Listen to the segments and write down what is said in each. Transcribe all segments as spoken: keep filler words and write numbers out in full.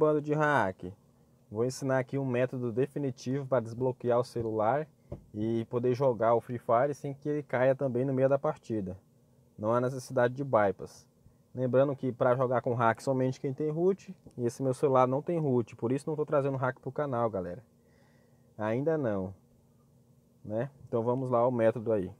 bando de hack. Vou ensinar aqui um método definitivo para desbloquear o celular e poder jogar o Free Fire sem que ele caia também no meio da partida. Não há necessidade de bypass. Lembrando que para jogar com hack somente quem tem root, e esse meu celular não tem root, por isso não estou trazendo hack para o canal, galera. Ainda não, né? Então vamos lá ao método aí.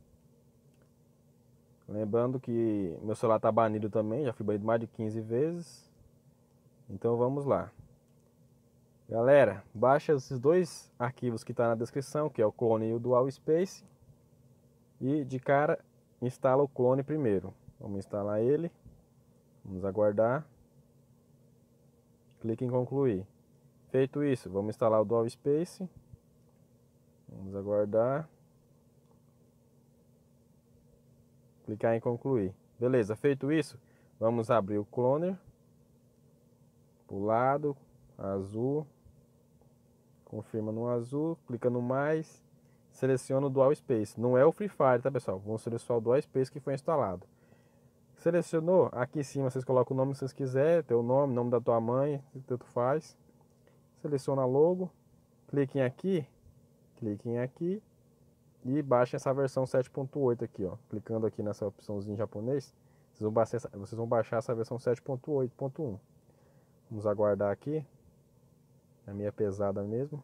Lembrando que meu celular está banido também, já fui banido mais de quinze vezes. Então vamos lá. Galera, baixa esses dois arquivos que estão na descrição, que é o clone e o dual space. E de cara, instala o clone primeiro. Vamos instalar ele. Vamos aguardar. Clique em concluir. Feito isso, vamos instalar o dual space. Vamos aguardar. Clicar em concluir. Beleza, feito isso, vamos abrir o cloner. Pro lado, azul. Confirma no azul, clica no mais, seleciona o dual space. Não é o Free Fire, tá, pessoal? Vamos selecionar o dual space que foi instalado. Selecionou, aqui em cima vocês colocam o nome que vocês quiserem, teu nome, nome da tua mãe, tanto faz. Seleciona logo, cliquem aqui, cliquem aqui e baixem essa versão sete ponto oito aqui, ó. Clicando aqui nessa opçãozinha em japonês, vocês vão baixar, vocês vão baixar essa versão sete ponto oito ponto um. Vamos aguardar aqui. A minha pesada mesmo.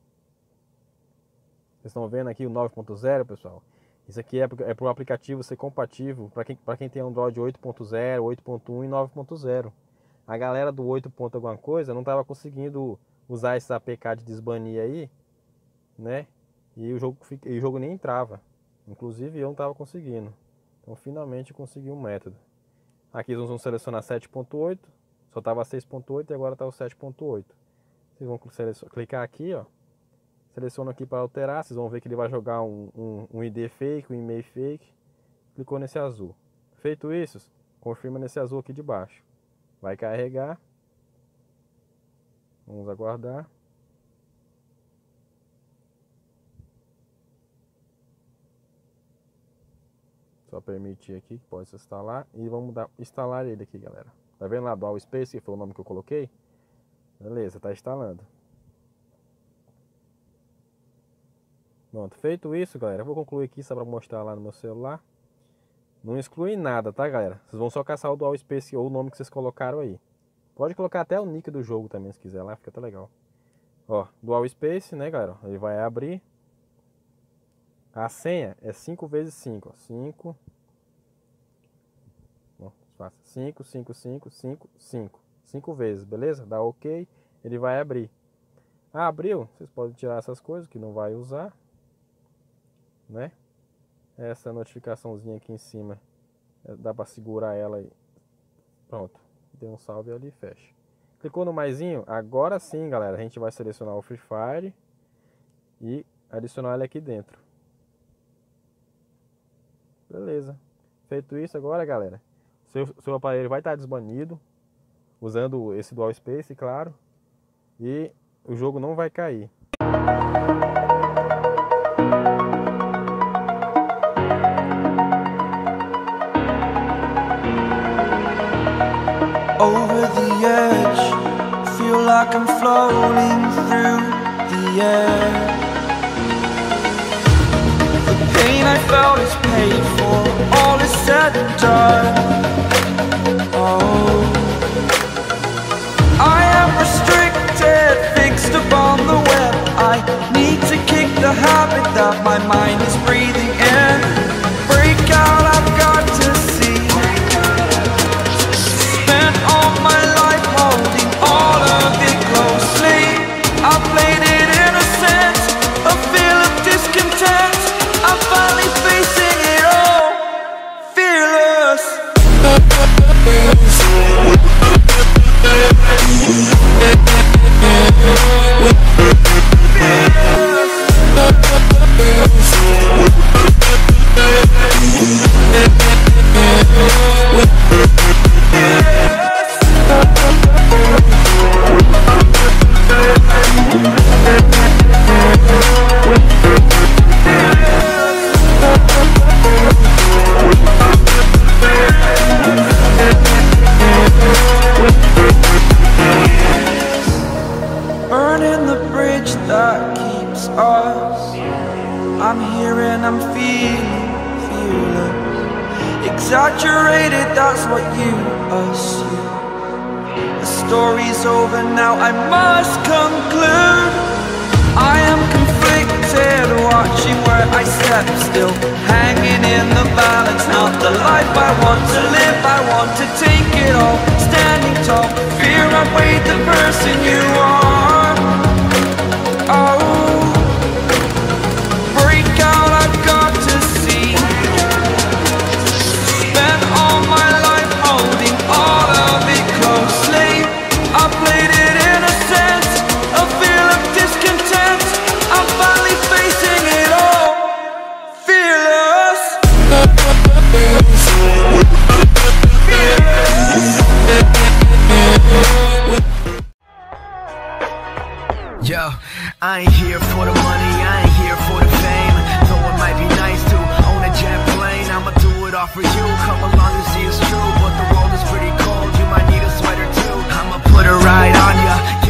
Vocês estão vendo aqui o nove ponto zero, pessoal? Isso aqui é para o aplicativo ser compatível para quem, para quem tem Android oito ponto zero, oito ponto um e nove ponto zero. A galera do oito ponto alguma coisa não estava conseguindo usar esse A P K de desbanir aí, né? E o jogo, e o jogo nem entrava. Inclusive eu não estava conseguindo. Então finalmente consegui um método. Aqui nós vamos selecionar sete ponto oito. Só estava seis ponto oito e agora está o sete ponto oito. Vocês vão clicar aqui, ó. Seleciona aqui para alterar. Vocês vão ver que ele vai jogar um, um, um I D fake, um e-mail fake. Clicou nesse azul. Feito isso, confirma nesse azul aqui de baixo. Vai carregar. Vamos aguardar. Só permitir aqui que pode se instalar. E vamos dar, instalar ele aqui, galera. Tá vendo lá do Dual Space, que foi o nome que eu coloquei? Beleza, tá instalando. Pronto, feito isso, galera, eu vou concluir aqui só para mostrar lá no meu celular. Não exclui nada, tá, galera? Vocês vão só caçar o Dual Space ou o nome que vocês colocaram aí. Pode colocar até o nick do jogo também, se quiser lá, fica até legal. Ó, Dual Space, né, galera? Ele vai abrir. A senha é cinco vezes cinco, ó. cinco. Bom, fácil. cinco, cinco, cinco, cinco, cinco. cinco vezes, beleza? Dá OK, ele vai abrir. Ah, abriu, vocês podem tirar essas coisas que não vai usar, né? Essa notificaçãozinha aqui em cima, dá para segurar ela aí. Pronto, deu um salve ali e fecha. Clicou no maisinho, agora sim, galera, a gente vai selecionar o Free Fire e adicionar ele aqui dentro. Beleza. Feito isso agora, galera, seu, seu aparelho vai estar desbanido, usando esse Dual Space, claro, e o jogo não vai cair. Over the edge, feel like I'm floating through the air. The pain I felt is paid for, all is said and done. Oh, I am restricted, fixed upon the web. I need to kick the habit that my mind is breathing in. Break out, I've got to see. Spent all my life holding all of it closely. I played it innocent, a feel of discontent. I'm finally facing it all, fearless. I'm here and I'm feeling fearless. Exaggerated, that's what you assume. The story's over now, I must conclude. I am conflicted, watching where I step still, hanging in the balance, not the life I want to live. I want to take it all, standing tall, fear I've weighed the person you are. Oh, break out, I've got to see. Spent all my life holding all of it closely. I played it innocent, a feel of discontent. I'm finally facing it all, fearless. Yo, I ain't here for the money, I ain't here for the fame. Though it might be nice to own a jet plane, I'ma do it all for you. Come along and see it's true, but the world is pretty cold. You might need a sweater too. I'ma put a ride on ya.